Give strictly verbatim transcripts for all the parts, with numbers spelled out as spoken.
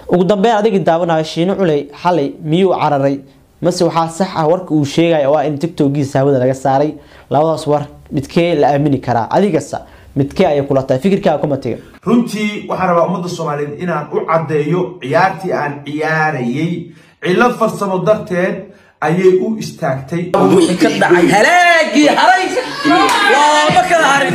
ugu dambeyn adiga daawanaya Shiine Culay xalay miyuu cararay mase waxa sax ah warka uu sheegay waa in TikTok-giisa hawada laga saaray labadaas war midkee la aamini karaa adigasa midkee ay kula tahay fikirkaaga kuma tiga runtii waxaan rabaa ummadda Soomaaliyeed inaan u cadeeyo ciyaartii aan ciyaarayay cillad farsamo darteed ayay u istaagtay wixii ka dhacay halaagi haray waa kala harin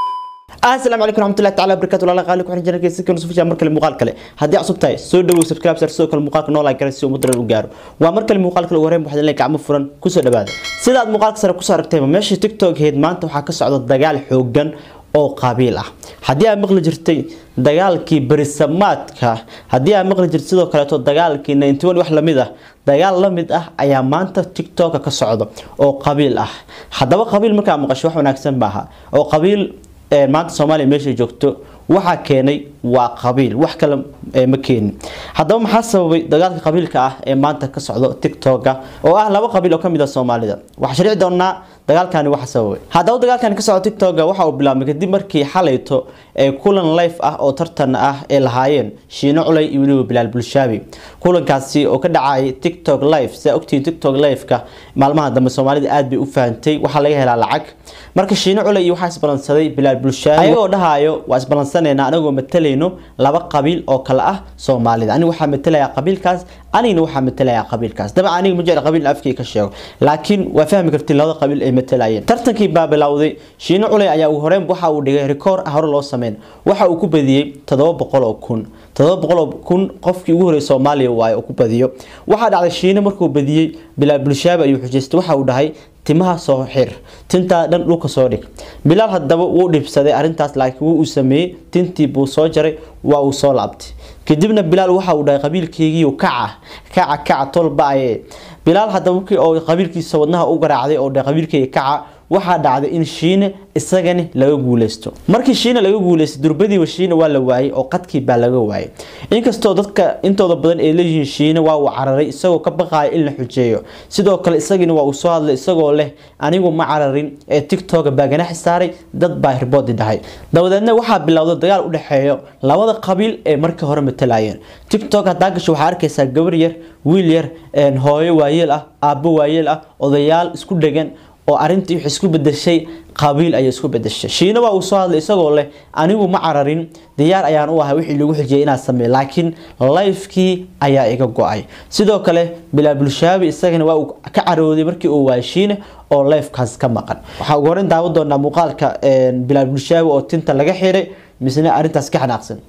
السلام عليكم ورحمة الله تعالى وبركاته الله قال لكم حنا جنكي سكن سوفيا مركل المقال كله هدي عصب تاي سو دو سبسكرايب سر سو كل مقال نو لايك رسي ومدر وغارو waa markal muuqaal kale wareen waxaan leeyahay gacmo furan ku soo dhawaada sida aad muuqaalka sare ku soo aragtay meesha TikTok heed maanta waxa ka socda dagaal xoogan oo qabiil ah hadii aad maqli jirtay dagaalkii barisamaadka hadii aad maqli jirtay sidoo kale to dagaalkii ninety one wax lamid ah dagaal lamid ah ayaa maanta TikTok ka socda oo qabiil ah hadaba qabiil marka maqasho wax wanaagsan baaha oo qabiil maanta Soomaaliya meesha joogto waxa keenay waa qabiil wax kale ma keenin hadaba maxaa sababay dagaalka qabiilka ah ee maanta ka socdo TikTok oo ah laba qabiil oo kamid ah Soomaalida waxa shariic doonaa dagaalkani waxa sababay hadaba dagaalkani ka socdo TikTok waxa uu bilaabmay kadib markii xalayto ee kulan live ah oo tartan ah ee lahaayeen Shiine Culay iyo Bilaal Bulshaawi kulankaasi oo ka dhacay TikTok live sa ogtii TikTok live ka maalmaha dambe Soomaalida aad bay u faantay waxa laga helaa lacag marka Shiine Culay waxa isbalansaday Bilaal Bulshaawi ayagoo dhahayo waa isbalansanayna anagoo matalayno laba qabiil oo kala ah Soomaalida aniga waxa matalaya qabiilkaas anina waxa matalaya qabiilkaas daba aniga ma jecel qabiil afkii ka sheego laakiin waa fahmi kartid labada qabiil ay matalayeen tartankii baa bilowday Shiine Culay ayaa ugu horeen waxa uu dhigay record ah hore loo sameeyay waxa uu ku badiyay todoba boqol oo kun todoba boqol oo kun qofkii ugu horeeyay Soomaaliya waa uu ku badiyo waxa dhacday Shiine markuu badiyay Bilaal Bulshaawi ayuu xujeystay waxa uu dhahay timaha soo xir tinta dhan dhulka soo dhig Bilaal hadaba uu dhibsaday arintaas laakiin uu sameeyay tintii buu soo jaray waa uu soo laabtay kadibna Bilaal waxa uu dhahay qabiilkeygii uu kaca kaca kaca tolbaaye Bilaal hadaba markii oo qabiilkiisa wadnaha u garaacday oo dhahay qabiilkeygii kaca waxa dhacday in Shiine isagana laga guuleysto markii Shiine laga guuleystay durbadii Shiine waa la waayay oo qadkii baa laga waayay inkastoo dadka intooda badan ay leeyihiin Shiine waa uu cararay isagoo ka baqay in la xujeeyo sidoo kale isagina waa uu soo hadlay isagoo leh anigu ma cararin ee TikTok baagana xisaaray dad baa hirbood dhahay dabadeedna waxa bilowday dagaal u dhaxeeyo labada qabiil ee markii hore matalayeen TikTok hadaa gasho waxa arkaysaa gabar yar wiil yar een hooyo waayeel ah aabbo waayeel ah odayaal isku dhagan oo arintii wax isku bedeshay qabiil ay isku bedeshay Shiine waa uu soo hadlay isagoo leh anigu ma cararin diyaar ayaan u ahaa wixii lagu xijiyay inaan sameeyo laakiin live-kii ayaa iga go'ay sidoo kale Bilaal Bulshaawi isagana waa uu ka carooday markii uu waayay Shiine oo live-kaas ka maqan waxa ugu horreyn daawo doonaa muuqaalka Bilaal Bulshaawi oo tinta laga xiray misna arintaas ka xanaaqsan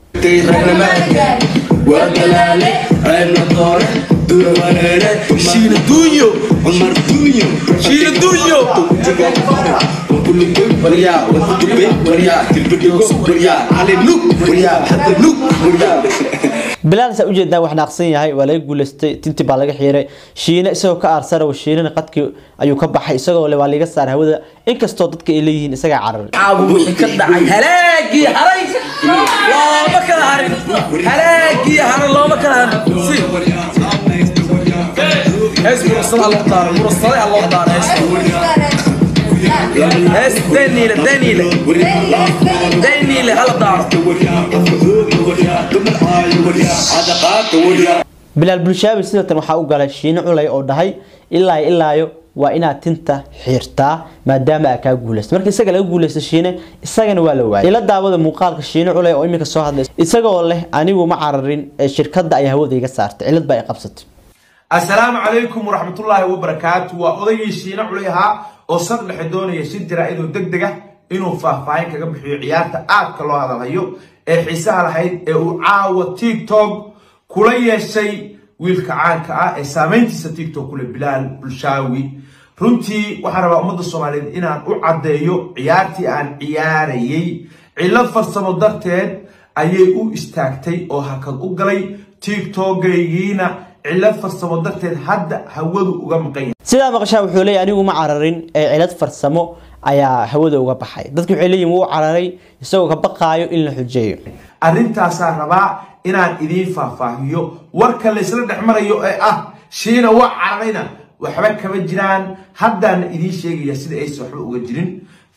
Shiine duuyo Umar duuyo Shiine duuyo wariya wadubay wariya tilbidigo wariya ali lug wariya hada lug wariya Bilaal sa ujeedaa wax naaqsan yahay waa laga guuleystay tinti baa laga xiray Shiine isagoo ka aarsara oo Shiine qadkii ayuu ka baxay isagoo le waa laga saar hawada inkastoo dadka ay leeyihiin isaga carar aabu wixii ka dhacay halaagi haray waa kala harin halaagi haray loo kala harin هس مرسل على الطار مرسل على الطار هس هس دنيله دنيله دنيله على الطار Bilaal Bulshaawi sidoo tan waxa uu galay Shiine Culay oo dhahay ilaa ilaayo waa inaad tinta xirtaa maadaama ka guuleystay markii isaga laga guuleystay Shiine isagana waa la waayay ila daawada muuqaalka Shiine Culay oo imika soo hadlay isagoo leh anigu ma cararin shirkadda ay hawada iga saartay cilad baa ay qabsatay السلام عليكم ورحمة الله وبركاته وأضيء شينا عليها وصل لحدوني يشد رائده دقدقة إنه فاهفاين كجنب عيارته آب كله هذا الهيو حسها الحين وعاوة تيك توك كلية شيء والكعان كعاء سامنتي ستيك توك كل بلال بلشاوي runtii waxaan rabaa ummadda Soomaaliyeed inaan u cadeeyo ciyaartii aan ciyaarayay cillad farsamo darteed ayay u istaagtay oo hakad u galay TikTok-gaygiina cillad farsamo darteed hadda hawadu uga maqan sida maqashaa wuxuu leeyahay anigu ma cararin ee cillad farsamo ayaa hawada uga baxay dadku waxay leeyihiin wuu cararay isagoo ka baqaayo in la xujeeyo arrintaas aan rabaa inaan idin faahfaahiyo warka la isla dhaxmarayo ee ah Shiine waa cararayna waxba kama jiraan haddaan idin sheegaya sida ay soo uga jirin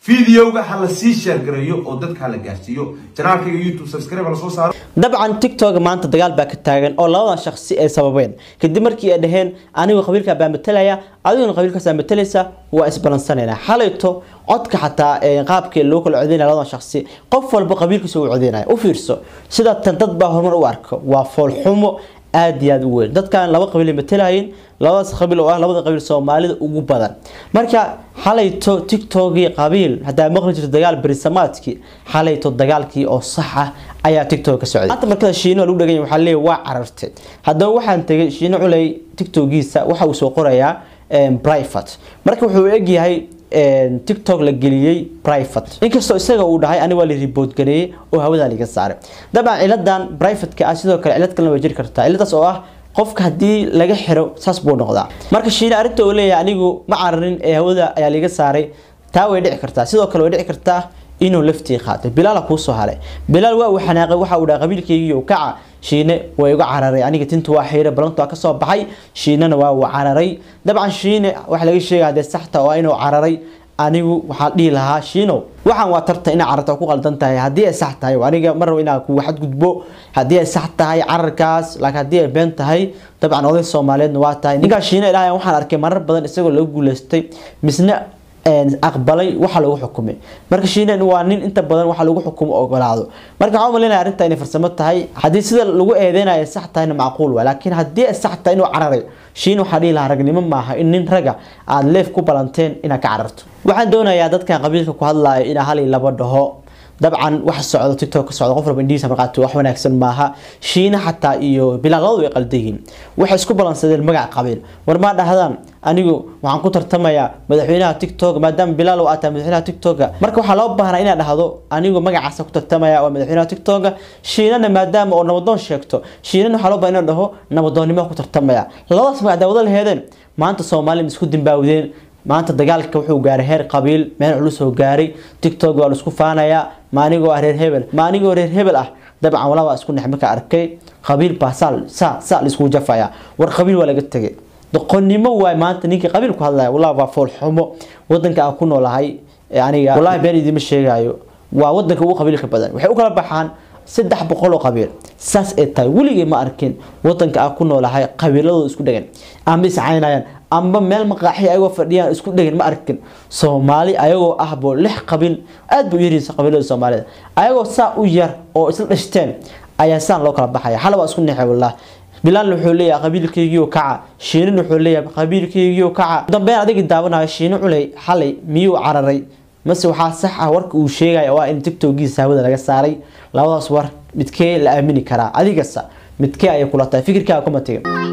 فيديوغا هلا سي شير غريو او ددك هلا غارسيو جنالكا يوتيوب سبسكرايب لا سو سارو dabcan tiktok maanta dagaal baa ka taagan oo labadan shakhsi ay sababeen kadib markii ay dhaheen anigu qabiilka baa matalaya adiguna qabiilkaas baa matalaysa waa isbalansanayna xalayto codka xataa ee qaabkii loo kala codeynay labadan shakhsi qof walba qabiilkiisa uu codeynay u fiirso sida tan dad baa horumar u arko waa fool xumo aad iyo aad u weyn dadkan laba qabiil matalaayeen labadaas qabiil oo ah labada qabiil Soomaalida ugu badan marka xalayto tiktok-gii qabiil hadaa maqli jirto dagaal berisamaadkii xalayto dagaalkii oo sax ah ayaa tiktok ka socday hadda markada Shiine lagu dhagay waxa leeyahay waa carartay hadda waxaan tagay Shiine Culay tiktok-giisa waxa uu soo qorayaa private marka wuxuu eeg yahay tiktok la geliyay private inkastoo isaga uu dhahay ani waa la report gareeyay oo hawada laga saaray dabcan ciladan private ka ah sidoo kale cilad kale way jiri kartaa ciladaas oo ah qofka hadii laga xiro saas buu noqdaa marka Shiine arinta uu leeyahay anigu ma cararin ee hawada ayaa laga saaray taa way dhici kartaa sidoo kale way dhici kartaa inuu laftii qaatay Bilaal ku soo haray Bilaal waa xanaaqay waxa uu dhahay qabiilkayga oo kaca Shiine way uga cararay aniga tintu waa xeere balantu ka soo baxay Shiinana waa uu cararay dabcan Shiine waxa laga sheegay saxta oo inuu cararay anigu waxa dhii lahaa Shiino waxaan waa tarta ina cararta ku qaldan tahay hadii ay sax tahay aniga mar ina ku waxad gudbo hadii ay sax tahay cararkaas laakiin hadii ay been tahay dabcan oday Soomaaliyeed waa tahay ninka Shiine ilaahay waxaan arkay marar badan isagoo lagu guuleystay misna aqbalay waxa lagu xukumay marka Shiine waa nin inta badan waxa lagu xukumo ogolaado marka waxa malina arinta inay farsamo tahay hadii sida lagu eedeynayo sax tahay macquul waa laakiin hadii ay sax tahay inuu cararay Shiine waxa dhii lahaa ragnimo maaha in nin raga aad leef ku balanteen ina ka cararto waxaan doonayaa dadka qabiilka ku hadlayo ina hal iyo laba dhaho dabcan waxa socdo tiktok ka socdo qof walba indhiisa marqaato wax wanaagsan maaha Shiine xataa iyo Bilaal way qaldayin waxa isku balansadeen magac qabiil war ma dhahdaan anigu waxaan ku tartamayaa madaxweynaha tiktok maadaama Bilaal uu ataa madaxweynaha tiktok marka waxa loo baahnaa inaan dhahdo anigu magacaas ku tartamayaa waa madaxweynaha tiktok Shiinana maadaama oo nabadoon sheegto Shiinana waxa loo baahnaa inaan dhaho nabadoonnimo ku tartamaya labadaas magac dawada leeyahay maanta Soomaaliya isku dimbaawdeen maanta dagaalka wuxuu gaaray heer qabiil meel culus oo gaaray tiktok waa isku faanaya maanigo reer hebel maanigo reer hebel ah dabcan wala waa isku naxmaka arkay qabiil baasal sa sa isku jafaya war qabiil wala laga tagay doqonnimo way maanta ninka qabiil ku hadlaya wallahi waa fool xumo wadanka aan ku noolahay aniga wallahi been idima sheegayo waa wadanka ugu qabiilka badan waxay u kala baxaan saddex boqol oo qabiil saas ee tahay waligeey ma arkin wadanka aan ku noolahay qabiiladu isku dhagan ama iscaynayaan amba meel maqaaxi ayagoo fadhiyaan isku dhagan ma arkin Soomaali ayagoo ah boo lix qabiil aad buu yiriisa qabiilada Soomaalida ayagoo saa u yar oo isla dhashteen ayaa saan loo kala baxaya xal waa isku neexay wallahi Bilaal wuxuu leeyahay qabiilkaygiiyo kaca Shiine wuxuu leeyahay qabiilkaygiiyo kaca dambe adiga daawanayo Shiine Culay xalay miyuu cararay mase waxa sax ah warka uu sheegay waa in tiktok-giisa hawada laga saaray labadaas war midkee la aamini karaa adigasa midkee ay kula tahay fikirkaaga kuma tagay